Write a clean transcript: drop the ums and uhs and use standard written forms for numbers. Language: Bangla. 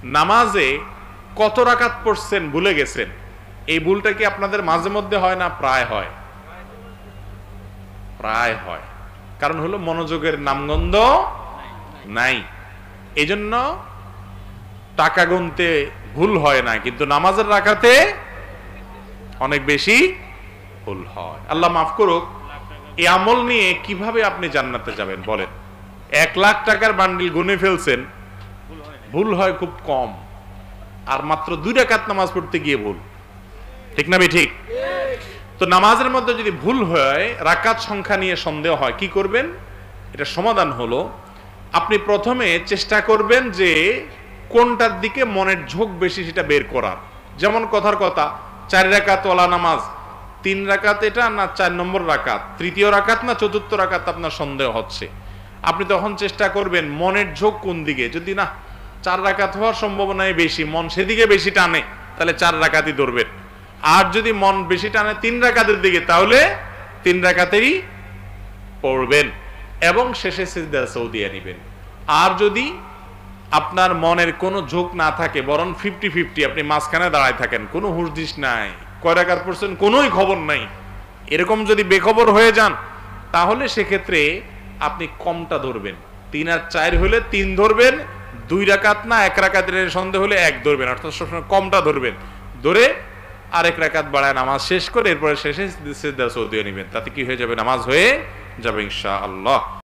নামাজে কত রাকাত পড়ছেন ভুলে গেছেন, এই ভুলটা কি আপনাদের মাঝে মধ্যে হয় না প্রায় হয়? প্রায় হয়। কারণ হলো মনোযোগের নামগন্ধ নাই। এজন্য টাকা গুনতে ভুল হয় না, কিন্তু নামাজের রাকাতে অনেক বেশি ভুল হয়। আল্লাহ মাফ করুক। এই আমল নিয়ে কিভাবে আপনি জান্নাতে যাবেন বলেন? 1,00,000 টাকার বান্ডিল গুনে ফেলছেন, ভুল হয় খুব কম, আর মাত্র 2 রাকাত নামাজ পড়তে গিয়ে ভুল। ঠিক না ঠিক? তো নামাজের মধ্যে যদি ভুল হয়, রাকাত সংখ্যা নিয়ে সন্দেহ হয়, কি করবেন? এটা সমাধান হলো, আপনি প্রথমে চেষ্টা করবেন যে কোনটার দিকে মনের ঝোঁক বেশি সেটা বের করার। যেমন কথার কথা, 4 রাকাত ওয়ালা নামাজ, 3 রাকাত এটা না 4 নম্বর রাকাত, তৃতীয় রাকাত না চতুর্থ রাকাত আপনার সন্দেহ হচ্ছে। আপনি তখন চেষ্টা করবেন মনের ঝোঁক কোন দিকে। যদি না 4 রাকাত হওয়ার সম্ভাবনাই বেশি, মন সেদিকে বেশি টানে, তাহলে 4 রাকাতই ধরবেন। আর যদি মন বেশি টানে 3 রাকাতের দিকে, তাহলে 3 রাকাতেরই পড়বেন এবং শেষে সিজদা সৌদিয়া নেবেন। আর যদি আপনার মনের কোনো ঝোঁক না থাকে, বরং 50-50, আপনি মাঝখানে দাঁড়ায় থাকেন, কোনো হুঁশদিশ নাই, কয় রাকাত পড়ছেন কোনোই খবর নাই, এরকম যদি বেখবর হয়ে যান, তাহলে সেক্ষেত্রে আপনি কমটা ধরবেন। 3 আর 4 হলে 3 ধরবেন, 2 রাকাত না 1 রাকাতের সন্দেহ হলে 1 ধরবেন, অর্থাৎ সবসময় কমটা ধরবেন। ধরে আরেক রাকাত বাড়ায় নামাজ শেষ করে এরপরে শেষে সিজদা সৌদিয়া নেবেন। তাতে কি হয়ে যাবে? নামাজ হয়ে যাবে ইনশাআল্লাহ।